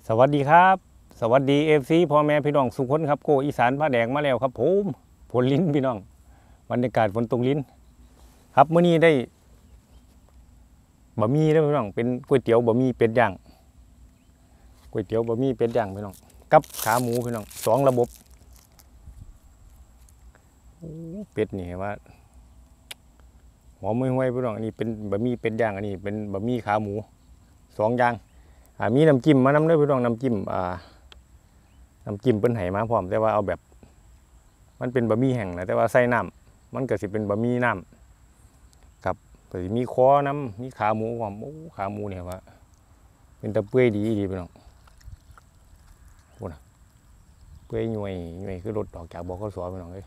สวัสดีครับสวัสดีFCพ่อแม่พี่น้องสุขคนครับโกอีสานผ้าแดงมาแล้วครับผมฝนลิ้นพี่น้องบรรยากาศฝนตกลิ้นครับมื้อนี้ได้บะหมี่แล้วพี่น้องเป็นก๋วยเตี๋ยวบะหมี่เป็ดย่างก๋วยเตี๋ยวบะหมี่เป็ดย่างพี่น้องกับขาหมูพี่น้อง2 ระบบเป็ดนี่ว่าหอมห่วยๆพี่น้องอันนี้เป็นบะหมี่เป็ดย่างอันนี้เป็นบะหมี่ขาหมู2 อย่างมีน้ำจิ้มมานำด้วยพี่น้องน้ำจิ้มน้ำจิ้มเปิ้นให้มาพร้อมแต่ว่าเอาแบบมันเป็นบะหมี่แห้งนะแต่ว่าใส่น้ำมันก็สิเป็นบะหมี่น้ำกับก็สิมีคอน้ำมีขาหมูพร้อมขาหมูเนี่ยว่าเป็นตะเปื่อยดีพี่น้องโอ้นะเปื่อยย่อยคือรถออกจากบขสพี่น้องเลย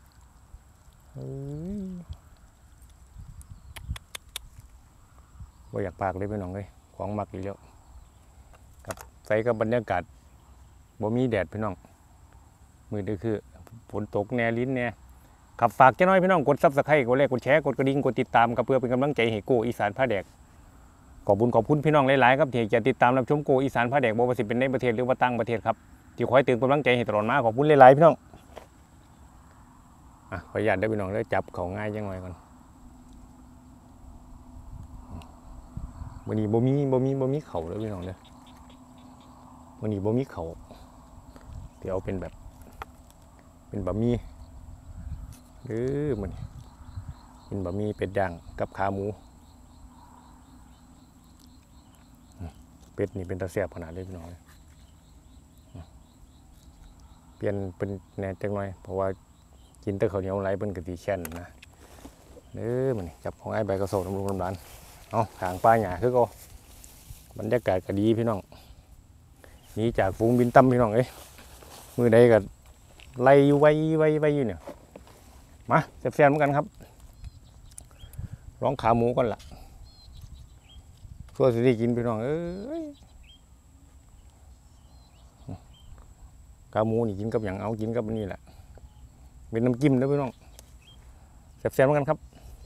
ว่าอยากปากเลยพี่น้องเลยของมักอีกแล้วกับใส่กับบรรยากาศบ่มีแดดพี่น้องมือเดียวคือฝนตกแน่ลิ้นแน่ขับฝากเจ้าน้อยพี่น้องกดซับสไครต์กดไลค์กดแชร์กดกระดิ่งกดติดตามกับเพื่อเป็นกำลังใจให้โกอีสานผ้าแดกขอบคุณพี่น้องหลายๆครับที่จะติดตามรับชมโกอีสานผ้าแดกบ่ว่าสิเป็นในประเทศหรือว่าต่างประเทศครับที่คอยเตือนกำลังใจให้ตลอดมาขอบคุณหลายๆพี่น้องขออนุญาตได้พี่น้องได้จับเขาง่ายจังหน่อยก่อนวันนี้บ่มีเข่าเลยพี่น้องเด้อวันนี้บ่มีเข่าเดี๋ยวเป็นแบบเป็นบะหมี่มันเป็นบะหมี่เป็ดย่างกับขาหมูเป็ดนี่เป็นตะแซ่บขนาดเลยพี่น้องเปลี่ยนเป็นแหน่จังหน่อยเพราะว่ากินแต่ข้าวเหนียวไหลเป็นกะทิแช่นนะมันจับของไอ้ใบกระโสดน้ำลูกน้ำร้านเอาทางป้าหยาคือก็บรรยากาศก็ดีพี่น้องนี้จากฝูงบินตั้มพี่น้องมือใดก็ไล่ไว้อยู่เนี่ยมาแซ่บๆเหมือนกันครับร้องขาหมูก่อนล่ะส่วนสิได้กินพี่น้องขาหมูนี่กินกับอย่างเอากินกับนี่แหละเป็นน้ำจิ้มนะพี่น้องแซ่บๆเหมือนกันครับ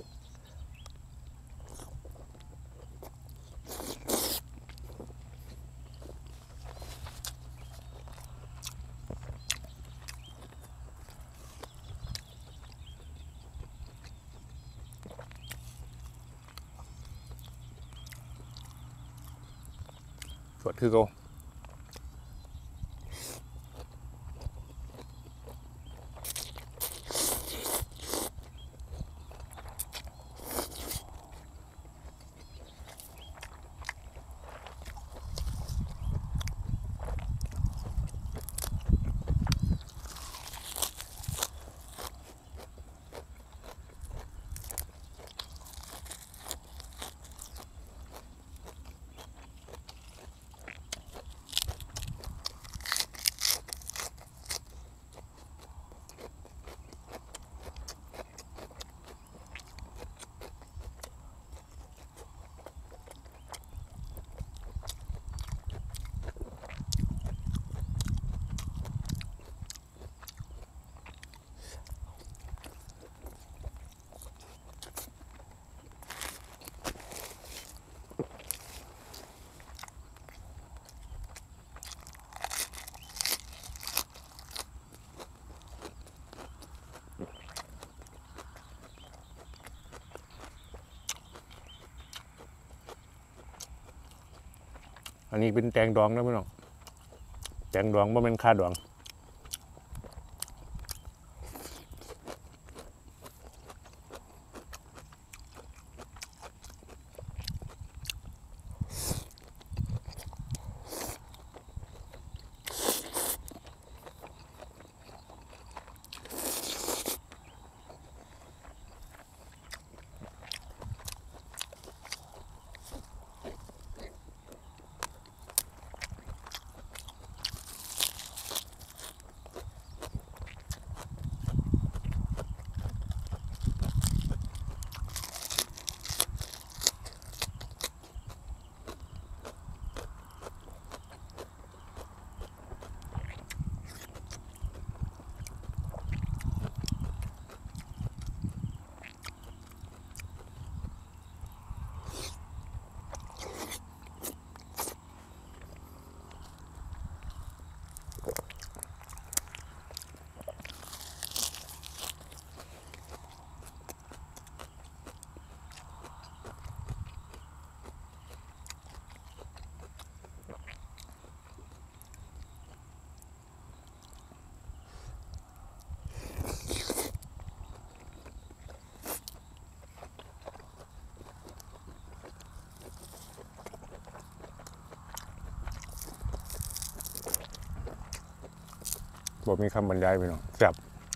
สดคือโกอันนี้เป็นแตงดองนะพี่น้องแตงดองบ่เป็นข้าดองบ่มีคำบรรยายพี่น้องแซ่บ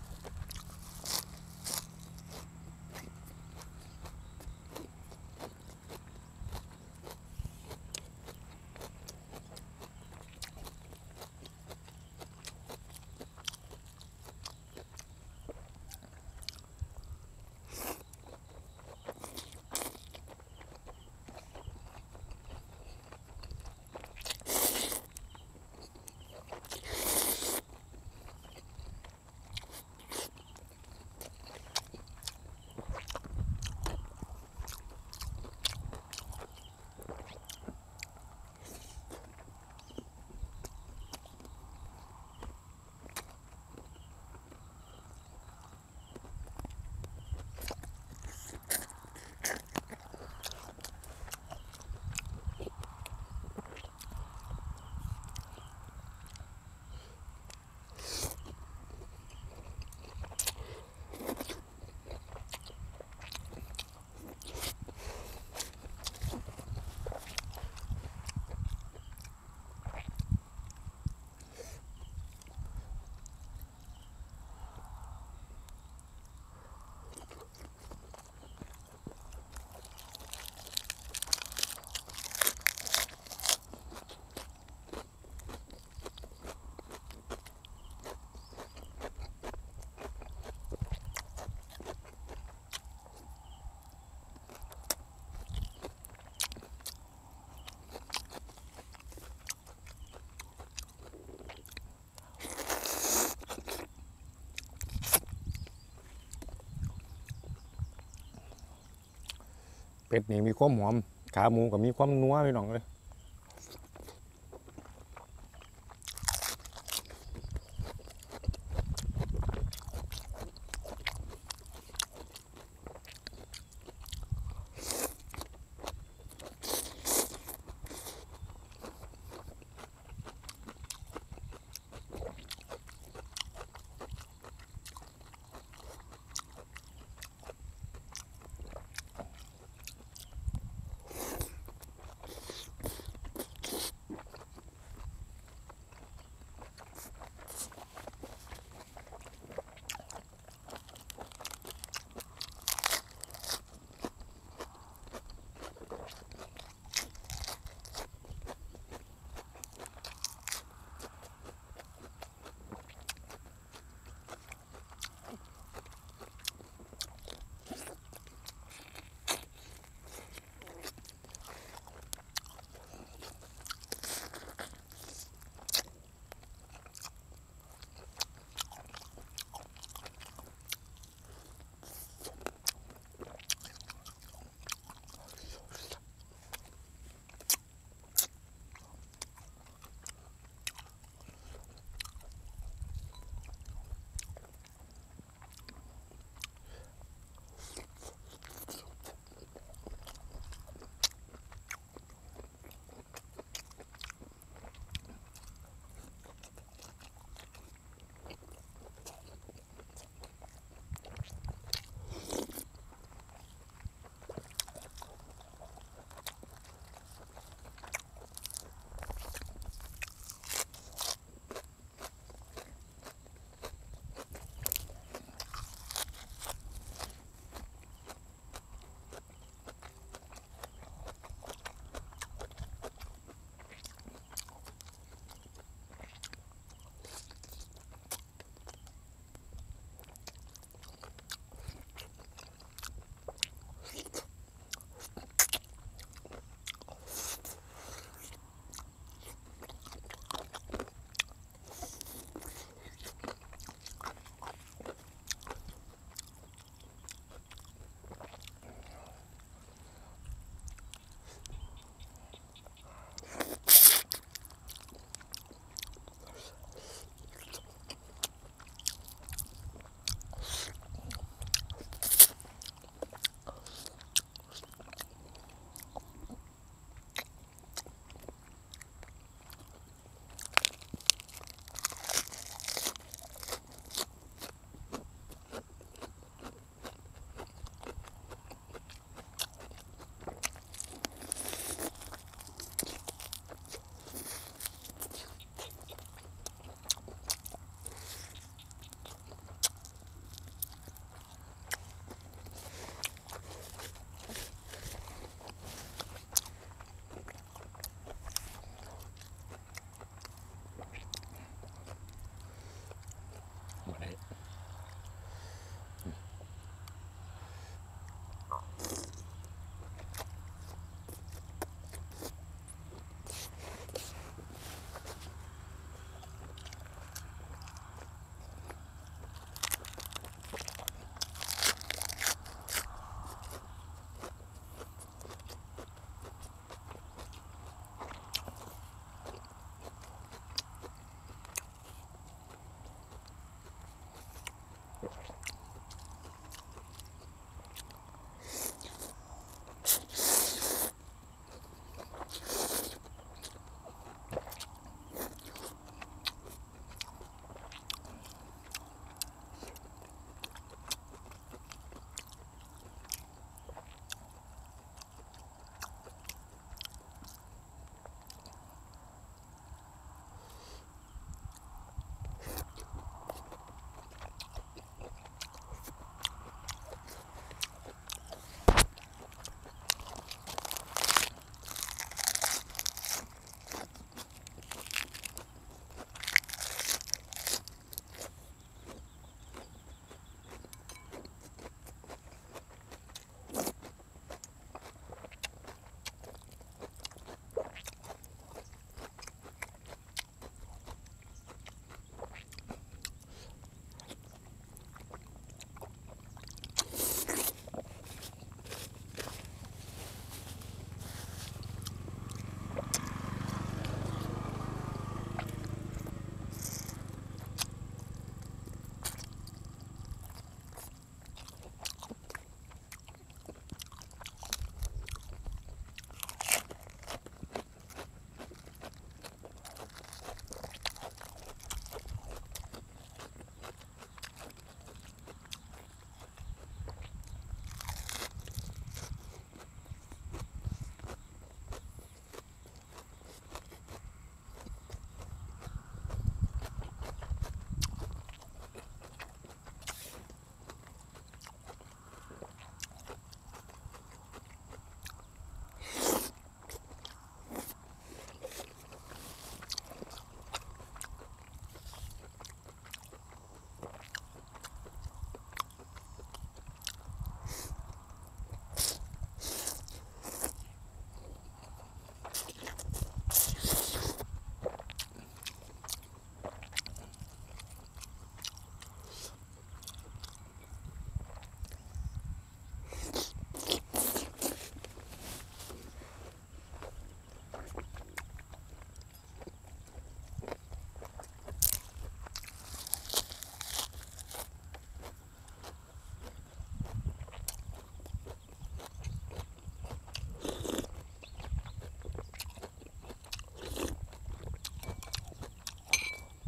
เป็ดนี่มีความหอมขาหมูก็มีความนัวพี่น้องเลย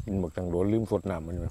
กินหมกจังโดนลืมสดน้ำมันเลย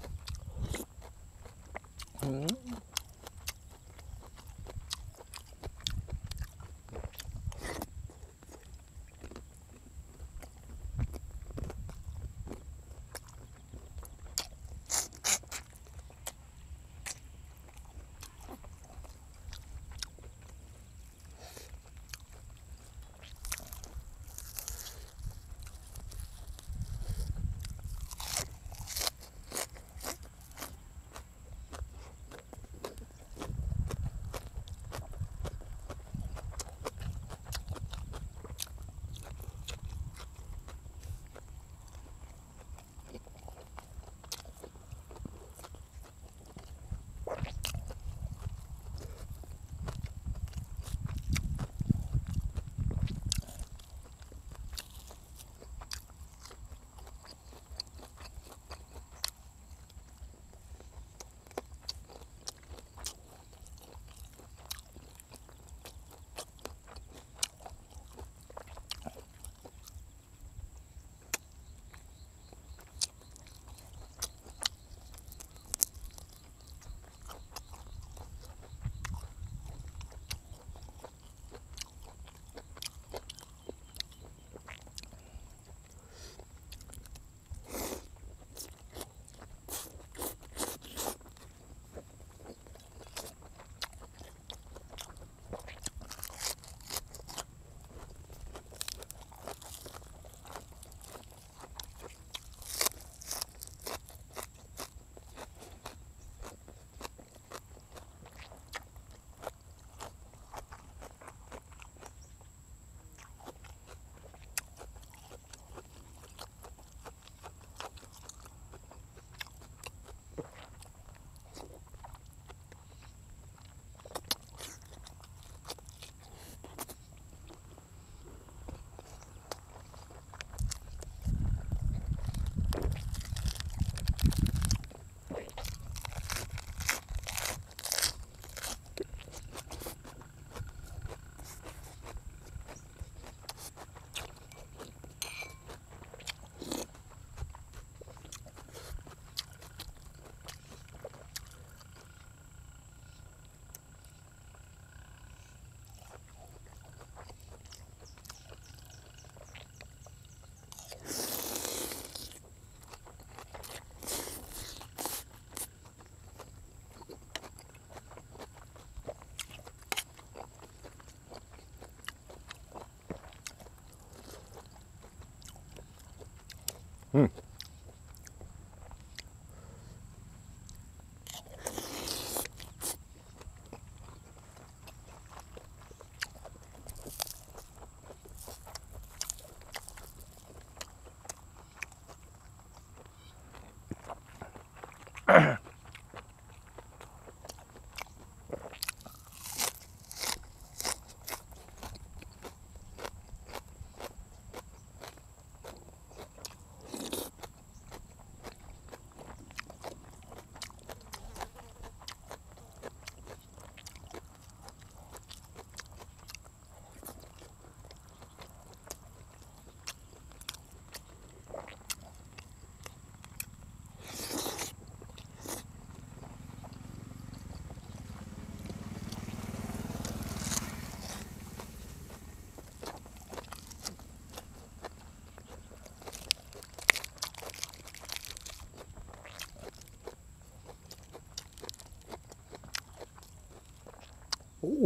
โอ้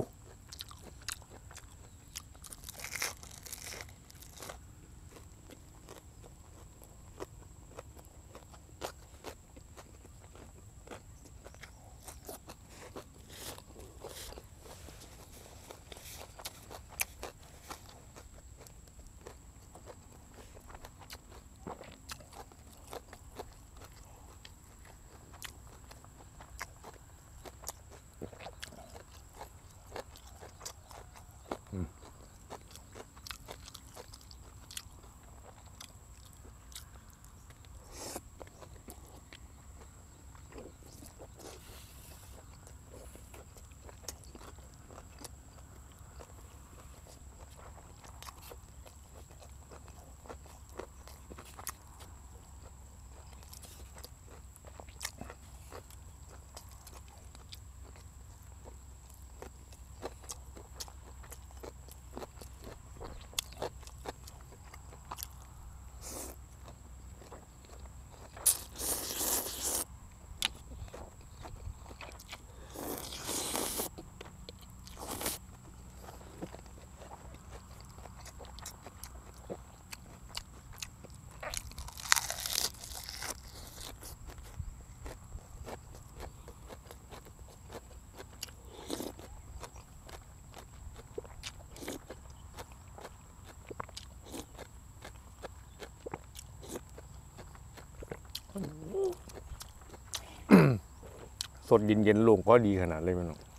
สดเย็นๆลงก็ดีขนาดเลยพี่น้อง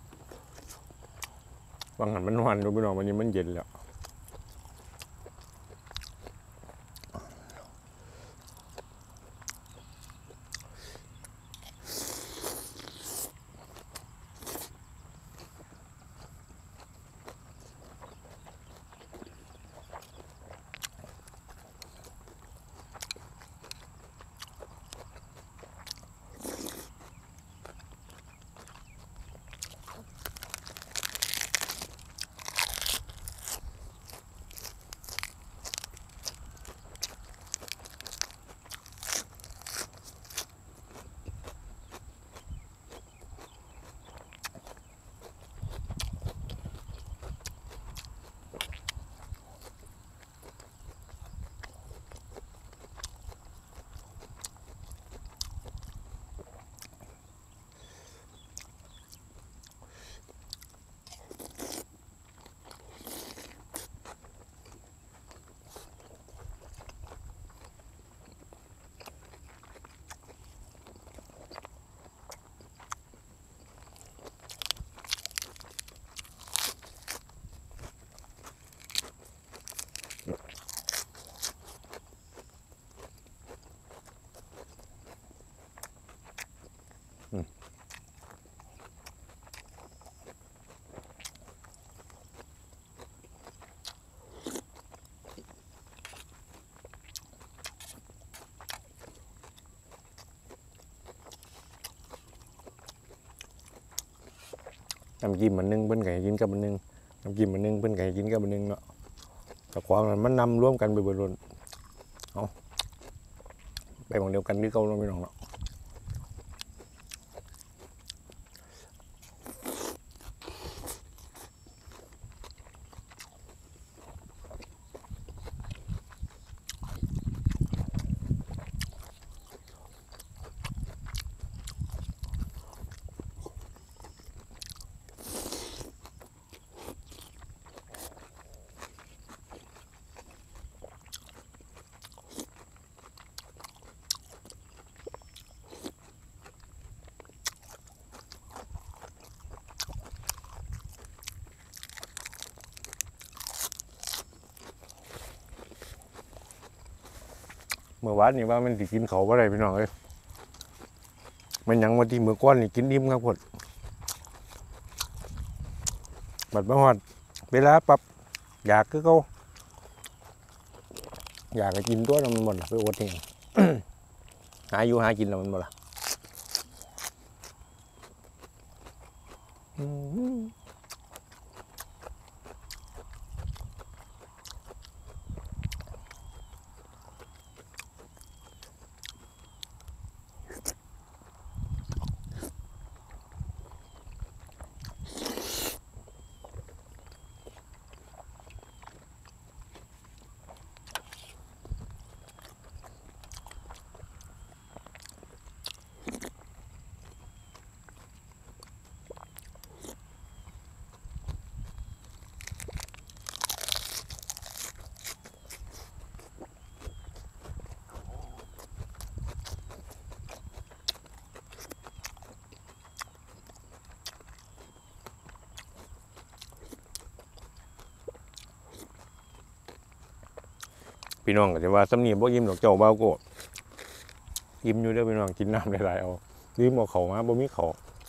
บางหันมันหวานดูพี่น้องวันนี้มันเย็นแล้วน้ำจิ้มมันนึ่งเพิ่นไก่กินกับมันนึ่งน้ำจิ้มมันนึ่งเพิ่นไก่กินกับมันนึ่งเนาะแต่ความมันนำร่วมกันไปบนรถเอาไปบางเดียวกันที่เก่าเราไม่ลองเนาะเมื่อวานนี่ว่ามันสิกินเขาอะไรพี่น้องเอ้ยมันยังวันที่เมื่อก้อนนี่กินอิ่มครับพดบัดมาฮอดเวลาปรับอยากคือเขาอยากจะกินตัวแล้วมันหมดไปอดเอง หาอยู่หากินแล้วมันหมดละพี่น้องก็จะว่าสำนีบ่ยิ้มดอกเจ้าเบาโกยิ้มอยู่เด้อพี่น้องกินน้ำหลายๆเอาลืมเอาเขามาบ่มีเขา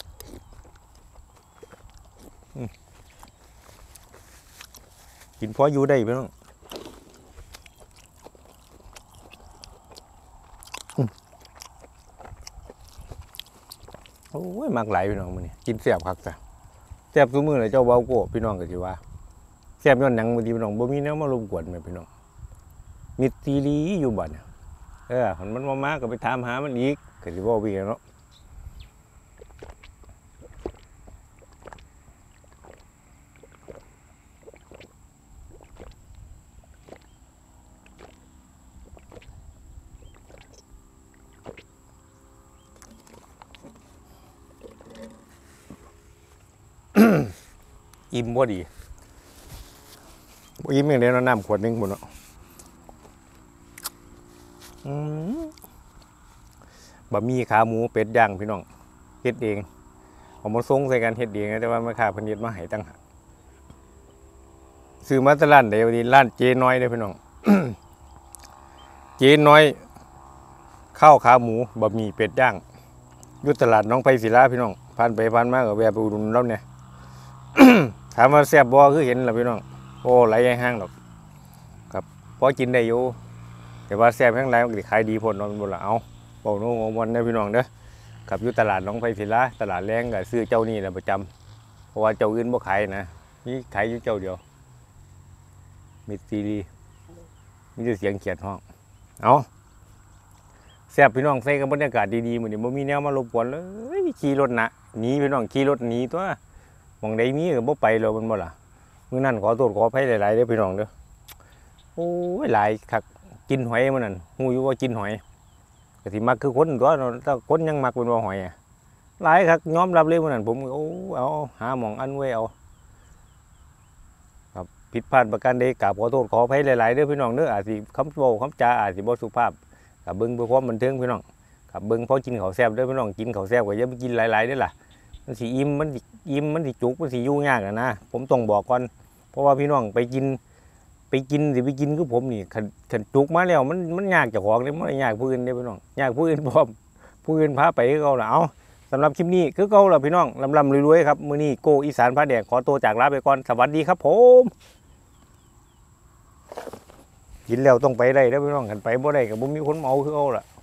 กินพออยู่ได้พี่น้องโอ้ยมากหลายพี่น้องมื้อนี้กินแซ่บคักจ้ะแซ่บซุมื้อเลยเจ้าเบาโกพี่น้องก็สิว่าแซ่บย้อนหยังบางทีพี่น้องบ่มีแนวมารบกวนแม่พี่น้องมิตรซีรีอยู่บ่เนี่ยมันมาก็ไปถามหามันอีกก็สิบ่พี่เนาะอิ่มบ่ดีบ่อิ่มอย่างเดียวน้ำขวดนึงหมดเนาะบะหมี่ขาหมูเป็ดย่างพี่น้องเฮ็ดเองเอามาส่งใส่กันเฮ็ดเองแต่ว่าแม่ค้าเพิ่นเฮ็ดมาให้ตั้งหากซื้อมาแต่ร้านใดวันนี้ร้านเจน้อยเด้อพี่น้อง เจน้อยข้าวขาหมูบะหมี่เป็ดย่างอยู่ตลาดน้องไผ่ศิลาพี่น้องผ่านไปผ่านมาก็แวะไปอุดหนุนเราเนี่ย ถามว่าแซ่บบ่คือเห็นล่ะพี่น้องโอ้ไหลห้างดอกครับพอกินได้อยู่แต่ว่าแซ่บแห้งไรมันก็ขายดีพ้นเนาะบ่ล่ะเอาเว้าโน้วันเด้อพี่น้องเด้อกับอยู่ตลาดน้องไผ่ศิลาตลาดแรงก็ซื้อเจ้านี่แหละประจำเพราะว่าเจ้าอื่นบ่ขายนะนี่ขายอยู่เจ้าเดียวมิดซีรีมีแต่เสียงเขียดห้องเอาแซ่บพี่น้องใส่กับบรรยากาศดีๆมื้อนี้บ่มีแนวมารบกวนเลยขี่รถนะหนีพี่น้องขี่รถหนีตัวหม่องใดมีก็บ่ไปแล้วมันบ่ล่ะมื้อนั้นขอโทษขออภัยหลายๆเด้อพี่น้องเด้อโอ้ยหลายคักกินหอยมื้อนั้นฮู้อยู่ว่ากินหอยก็สิมักคือคนตัวเนาะถ้าคนยังมักเป็นว่าหอยหลายคักยอมรับเลยมื้อนั้นผมโอ้เอาหาหม่องอันไว้เอาครับผิดพลาดประการใดกราบขอโทษขออภัยหลายๆเด้อพี่น้องเด้ออาจสิคำเว้าคำจาอาจสิบ่สุภาพกับเบิ้งเพื่อความบันเทิงพี่น้องกับเบิ้งพอกินข้าวแซ่บด้วยพี่น้องกินข้าวแซ่บก็อย่าไปกินหลายๆด้วยล่ะมันสิอิ่มมันสิจุกมันสิยุ่งยากนะผมต้องบอกก่อนเพราะว่าพี่น้องไปกินคือผมนี่ขันจุกมาแล้วมันยากเจ้าของเลยมันยากผู้อื่นเด้พี่น้องยากผู้อื่นพร้อมผู้อื่นพาไปคือเก่าล่ะเอาสำหรับคลิปนี้คือเก่าล่ะพี่น้องลำรวยๆครับมื้อนี้โกอีสานพาแดกขอตัวจากลาไปก่อนสวัสดีครับผมกินแล้วต้องไปได้แล้วพี่น้องกันไปบ่ได้กับบ่มีคนเมาคือเอาล่ะ